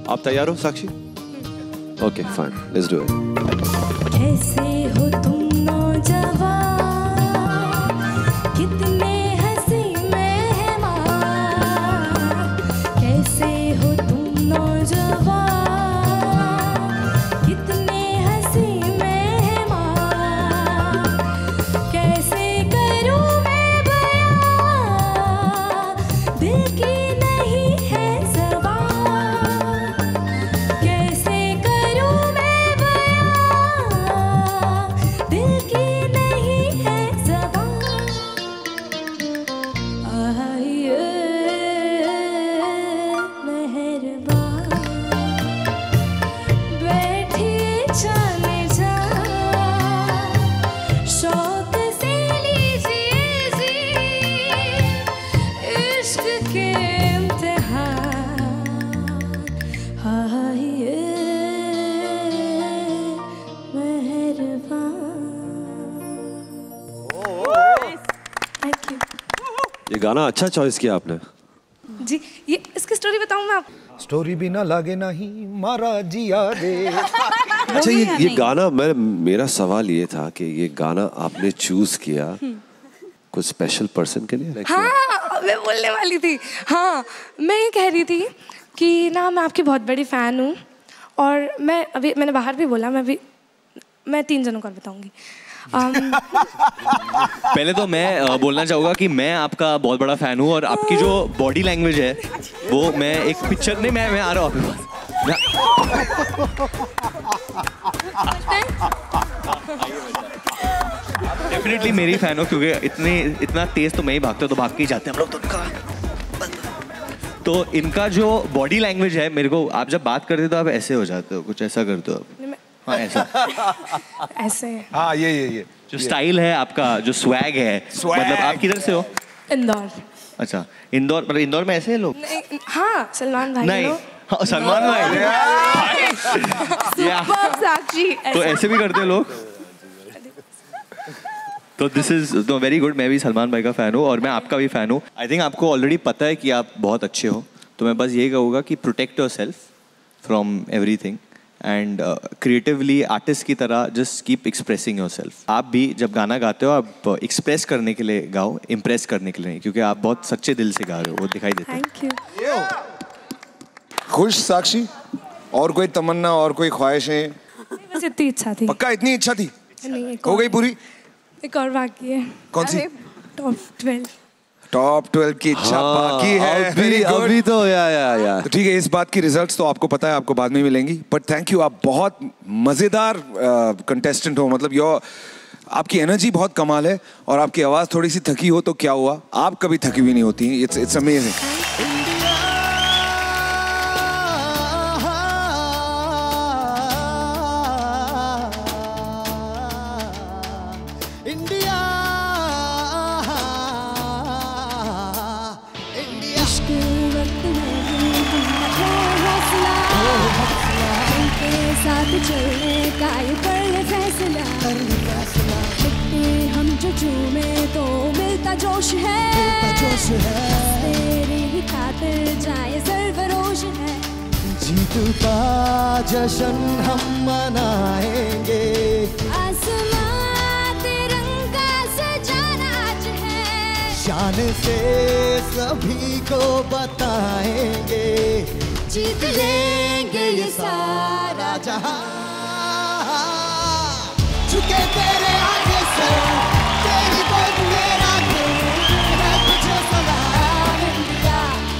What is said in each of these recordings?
आप तैयार हो Sakshi? Okay fine, let's do it. कैसे हो तुम नौजवान, कितने हंसी मेहमान, कैसे हो तुम नौजवान, कितने हंसी मेहमान, कैसे करूं मैं बयां, दिल की नहीं है ज़बान, कैसे करूं मैं बयां, दिल की नहीं है ज़बान। आइए मेहरबान, बैठिए जाने जा, शौक से लीजिए जी इश्क के इम्तिहान। आइए मेहरबान। थैंक यू ये गाना अच्छा चॉइस किया आपने। जी। ये इसकी स्टोरी बताऊं मैं आपको? स्टोरी भी ना लागे नहीं मारा जिया रे। अच्छा ये गाना मेरा सवाल ये था कि ये गाना आपने चूज किया कुछ स्पेशल पर्सन के लिए? हाँ, मैं बोलने वाली थी। हाँ, मैं ये कह रही थी कि ना मैं आपकी बहुत बड़ी फ़ैन हूँ, और मैंने बाहर भी बोला, मैं 3 जनों को और बताऊंगी। पहले तो मैं बोलना चाहूँगा कि मैं आपका बहुत बड़ा फ़ैन हूँ, और आपकी जो बॉडी लैंग्वेज है वो मैं एक पिक्चर नहीं, मैं आ रहा हूँ आपके पास। डेफिनेटली मेरी फ़ैन हो, क्योंकि इतना तेज़ तो मैं ही भागता हूँ, तो भाग के ही जाते हैं हम लोग तो इनका। तो इनका जो बॉडी लैंग्वेज है, मेरे को आप जब बात करते हो तो आप ऐसे हो जाते हो, कुछ ऐसा करते हो आप। हाँ ऐसा ऐसे। हाँ ये जो स्टाइल है आपका, जो स्वैग है, मतलब आप किधर से हो? इंदौर। अच्छा, इंदौर, मतलब इंदौर में ऐसे हैं लोग? नहीं, हाँ, सलमान भाई। नहीं, हाँ, सलमान भाई। साक्षी। तो ऐसे भी करते हैं लोग। तो दिस इज वेरी गुड। मैं भी सलमान भाई का फ़ैन हूँ, और मैं आपका भी फ़ैन हूँ। आई थिंक आपको ऑलरेडी पता है कि आप बहुत अच्छे हो, तो मैं बस ये कहूँगा कि protect yourself from everything, and creatively artist की तरह just keep expressing yourself. आप भी जब गाना गाते हो, आप एक्सप्रेस करने के लिए गाओ, इम्प्रेस करने के लिए नहीं, क्योंकि आप बहुत सच्चे दिल से गा रहे हो, वो दिखाई देता है। Thank you. खुश साक्षी? और कोई तमन्ना और कोई ख्वाहिशें? बस इतनी इच्छा थी। पक्का इतनी इच्छा थी? नहीं, एक हो और- गई पूरी? एक और बाकी है। कौन सी? टॉप 12। टॉप 12 की इच्छा बाकी है। अभी तो या तो ठीक है, इस बात की रिजल्ट्स तो आपको पता है, आपको बाद में मिलेंगी, बट थैंक यू। आप बहुत मजेदार कंटेस्टेंट हो, मतलब आपकी एनर्जी बहुत कमाल है, और आपकी आवाज थोड़ी सी थकी हो तो क्या हुआ, आप कभी थकी हुई नहीं होती। It's amazing. चलने का ये कर ले फैसला, मिट्टी हम जो झूमे तो मिलता जोश है, तेरी ही खातिर जाए सरफरोश है। जीत का जश्न हम मनाएंगे, आसमां तिरंगा सजाना आज है, शान से सभी को बताएंगे, जीत लेंगे ये सारा जहां। झुके तेरे आगे से, तेरी गोद मेरा दिल, मैं तुझे सलाम इंडिया।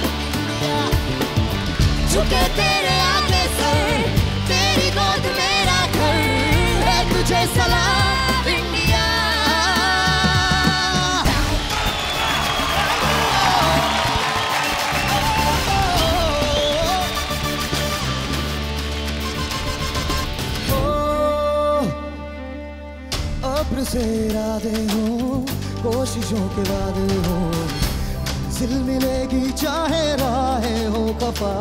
झुके तेरे आगे से, तेरी गोद मेरा घर, है तुझे सलाम इंडिया। अब्र से इरादे हो, कोशिशों के वादे हो, दिल मिलेगी चाहे राहें हो खफा।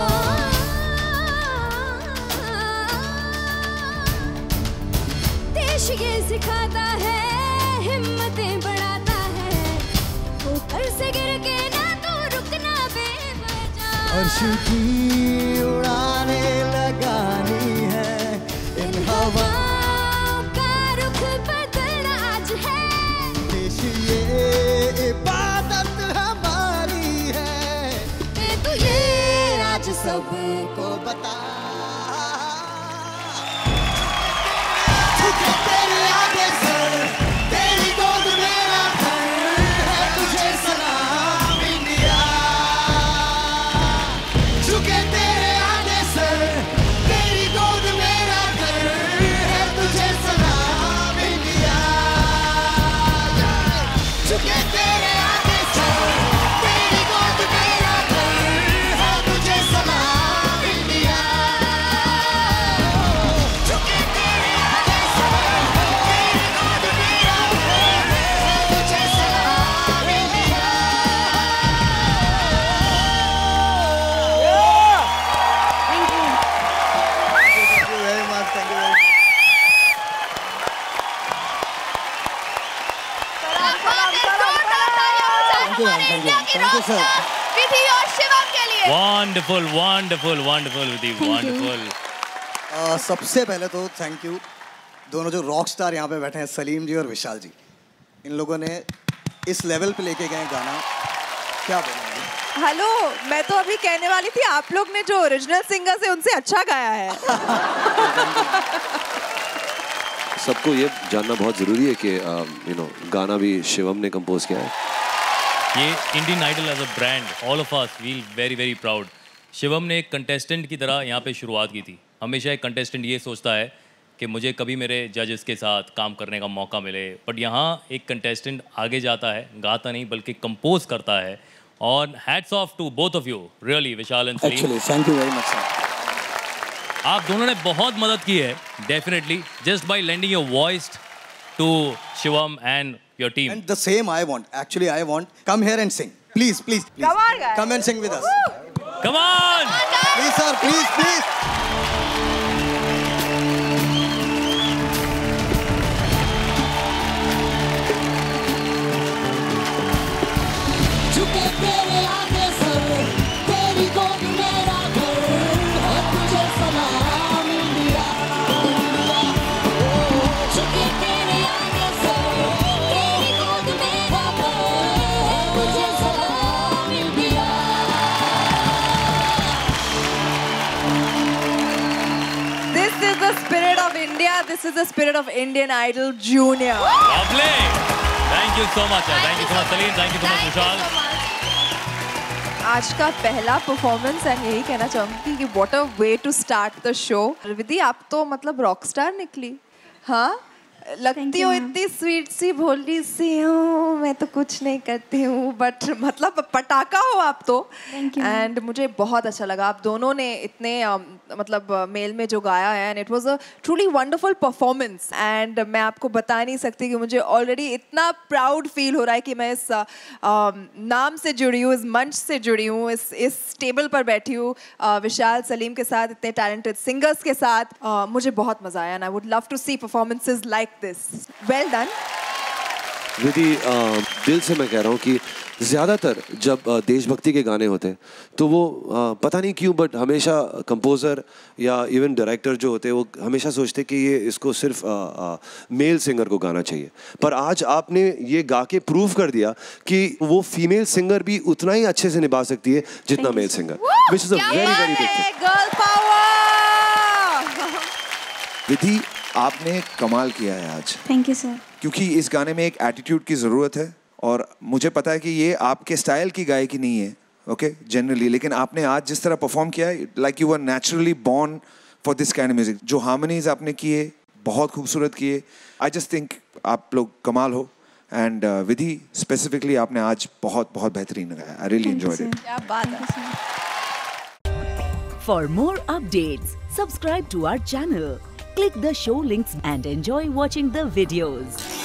देश ये सिखाता है, हिम्मतें बढ़ाता है, ऊपर से गिर के ना तो रुकना बेवजह। अर्श की उड़ाने लगानी है इन हवाओं का रुख बदलना आज है देश ये इबादत हमारी है तू ये आज सबको बता तेरे आगे सर तेरी गोद मेरा घर है तुझे सलाम इंडिया झुके तेरे आगे सर तेरी गोद मेरा घर है तुझे सलाम इंडिया झुके तेरे आगे सर तेरी गोद मेरा घर है तुझे सलाम इंडिया झुके तेरे आगे सर तेरी गोद मेरा घर है तुझे सलाम India Thank you very much. Thank you very much. Thank you, ma'am. Thank you. Thank you, sir. Vidhi और शिवम के लिए Wonderful, wonderful, wonderful, Vidhi, wonderful. सबसे पहले तो थैंक यू दोनों जो रॉक स्टार यहाँ पे बैठे हैं सलीम जी और विशाल जी इन लोगों ने इस लेवल पे लेके गए गाना क्या बोलेंगे हेलो मैं तो अभी कहने वाली थी आप लोग ने जो ओरिजिनल सिंगर्स है उनसे अच्छा गाया है सबको ये जानना बहुत ज़रूरी है कि गाना भी शिवम ने कंपोज किया है। ये Indian Idol as a brand all of us feel very very proud. Shivam ने एक कंटेस्टेंट की तरह यहाँ पे शुरुआत की थी। हमेशा एक कंटेस्टेंट ये सोचता है कि मुझे कभी मेरे जजेस के साथ काम करने का मौका मिले, बट यहाँ एक कंटेस्टेंट आगे जाता है, गाता नहीं बल्कि कंपोज करता है। और hats off to both of you really, Vishal and Salim. Actually thank you very much sir आप दोनों ने बहुत मदद की है definitely just by lending your voice to Shivam and your team. And the same I want actually I want come here and sing please please please Come on, guys. Come and sing with us come on please sir please please झुके तेरे आगे sir तेरी गोद मेरा घर है तुझे सलाम इंडिया झुके तेरे आगे सर तेरी गोद मेरा घर है तुझे सलाम India This is the spirit of India. This is the spirit of Indian Idol Junior. Lovely. Thank you so much. Thank you so much, Salim. Thank you so much, Vishal. आज का पहला परफॉर्मेंस एंड यही कहना चाहूंगी कि what a way to start the show. Vidhi आप तो मतलब रॉकस्टार निकली। हाँ लगती हो इतनी स्वीट सी भोली सी हूँ मैं तो कुछ नहीं करती हूँ बट मतलब पटाखा हो आप तो। एंड मुझे बहुत अच्छा लगा आप दोनों ने इतने मतलब मेल में जो गाया है and it was a truly wonderful performance. And मैं आपको बता नहीं सकती कि मुझे ऑलरेडी इतना प्राउड फील हो रहा है कि मैं इस नाम से जुड़ी हूँ, इस मंच से जुड़ी हूँ, इस टेबल पर बैठी हूँ विशाल सलीम के साथ, इतने टैलेंटेड सिंगर्स के साथ। मुझे बहुत मजा आया and I would love to see performances like this. Well done Vidhi, दिल से मैं कह रहा हूँ कि ज़्यादातर जब देशभक्ति के गाने होते हैं तो वो पता नहीं क्यों बट हमेशा कंपोज़र या इवन डायरेक्टर जो होते हैं वो हमेशा सोचते कि ये इसको सिर्फ मेल सिंगर को गाना चाहिए। पर आज आपने ये गा के प्रूव कर दिया कि वो फीमेल सिंगर भी उतना ही अच्छे से निभा सकती है जितना male singer, which is a very very big thing. Girl power. Vidhi आपने कमाल किया है आज। Thank you sir. क्योंकि इस गाने में एक एटीट्यूड की ज़रूरत है और मुझे पता है कि ये आपके स्टाइल की गायकी नहीं है ओके जनरली, लेकिन आपने आज जिस तरह परफॉर्म किया है like you were naturally born for this kind of music. जो हार्मनीज आपने किए बहुत खूबसूरत किए। आई जस्ट थिंक आप लोग कमाल हो एंड विधि स्पेसिफिकली आपने आज बहुत बहुत बेहतरीन गाया। I really enjoyed it. क्या बात है। For more updates, subscribe to our channel, click the show links and enjoy watching the videos.